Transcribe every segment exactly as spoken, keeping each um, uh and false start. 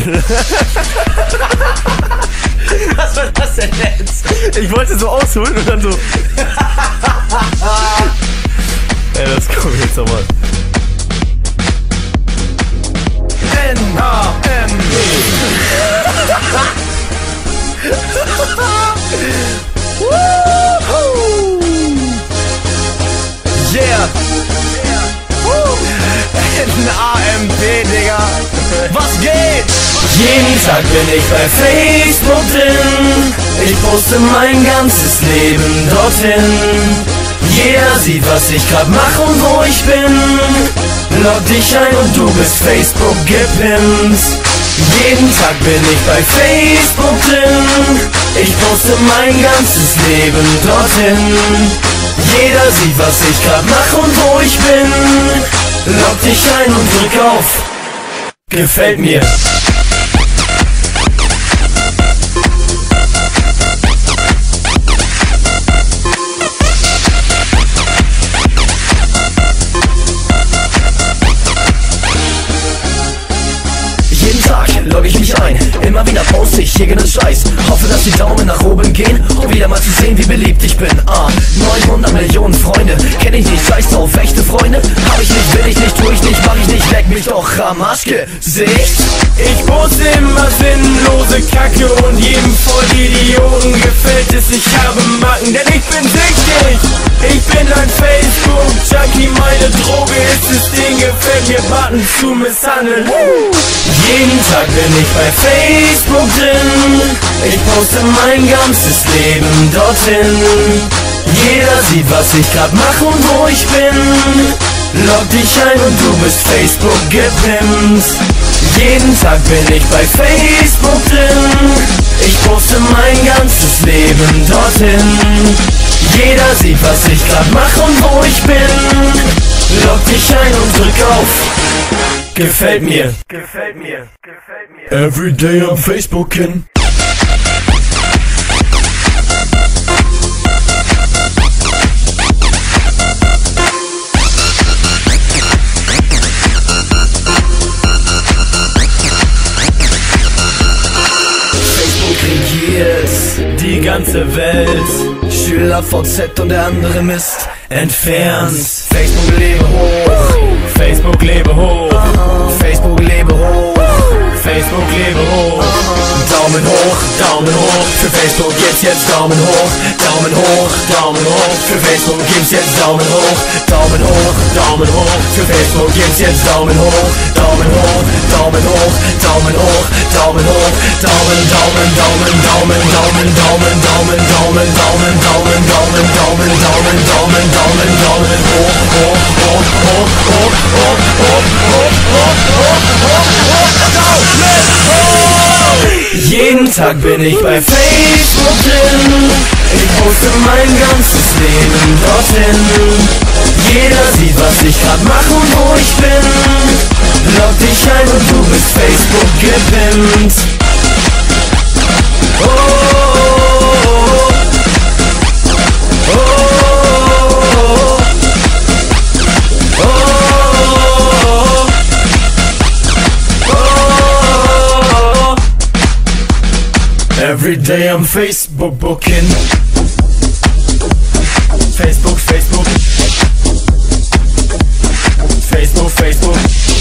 Was war das denn jetzt? Ich wollte so ausholen und dann so. Ey, das kommt jetzt nochmal. N A M E. Yeah. N A M P, Digga. Was geht? Jeden Tag bin ich bei Facebook drin. Ich poste mein ganzes Leben dorthin. Jeder sieht, was ich grad mach und wo ich bin. Log dich ein und du bist Facebook gepimpt. Jeden Tag bin ich bei Facebook drin. Ich poste mein ganzes Leben dorthin. Jeder sieht, was ich grad mach und wo ich bin. Log dich ein und drück auf Gefällt mir. Jeden Tag logge ich mich ein, immer wieder poste ich irgendeinen Scheiß. Hoffe, dass die Daumen nach oben gehen, um wieder mal zu sehen, wie beliebt ich bin. Ah, neunhundert Millionen Freunde, kenn ich nicht, scheiß auf echte Freunde. Hab ich nicht, will ich nicht, tu ich nicht, mach ich nicht, leck mich doch am Arschgesicht. Ich poste immer sinnlose Kacke und jedem Vollidioten gefällt es. Ich habe Macken, denn ich bin süchtig. Ich bin ein Facebook-Junkie, meine Droge ist es, den gefällt mir, Button zu misshandeln. Jeden Tag bin ich bei Facebook drin. Ich poste mein ganzes Leben dorthin. Jeder sieht, was ich grad mach und wo ich bin. Log dich ein und du bist Facebook gepimpt. Jeden Tag bin ich bei Facebook drin. Ich poste mein ganzes Leben dorthin. Jeder sieht, was ich grad mach und wo ich bin. Log dich ein und drück auf Gefällt mir. Gefällt mir. Gefällt mir. Everyday am Facebooken. Facebook regiert die ganze Welt. Schüler V Z und der andere Mist entfernt. Facebook lebe hoch. Facebook lebe hoch. Facebook lebe hoch. Facebook lebe hoch. Daumen hoch, Daumen hoch. Für Facebook gibt's jetzt Daumen hoch. Daumen hoch, Daumen hoch. Für Facebook gibt's jetzt Daumen hoch. Daumen hoch, Daumen hoch. Für Facebook gibt's jetzt Daumen hoch. Daumen hoch, Daumen hoch. Daumen hoch, Daumen hoch. Daumen, Daumen, Daumen, Daumen, Daumen, Daumen, Daumen, Daumen, Daumen, Daumen, Daumen, Daumen, Daumen, Daumen, Daumen, Daumen, hoch, hoch, hoch, hoch, hoch, hoch, hoch, hoch, hoch, hoch, hoch, Daumen hoch! Jeden Tag bin ich bei Facebook drin. Ich poste mein ganzes Leben dorthin. Jeder sieht, was ich grad mach und wo ich bin. Log dich ein und du bist Facebook gepimpt. Oh, oh, oh, oh, oh, oh, oh, oh. Every day I'm Facebook booking. Facebook, Facebook. Facebook, Facebook.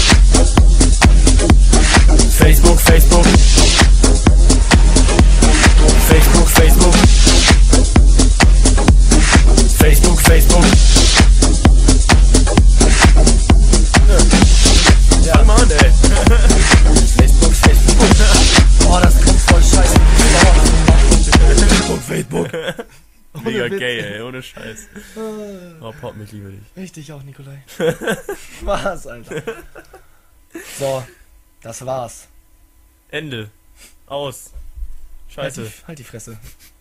Facebook, Facebook. Facebook, Facebook. Facebook, Facebook. Ja, Mann, ey. Facebook, Facebook. Boah, das kommt voll scheiße. Facebook, Facebook. Mega Witz. gay, ey, ohne Scheiß. Oh, Pop, ich liebe dich. Richtig auch, Nikolai. Was, Alter. So, das war's. Ende. Aus. Halt Scheiße. die, halt die Fresse.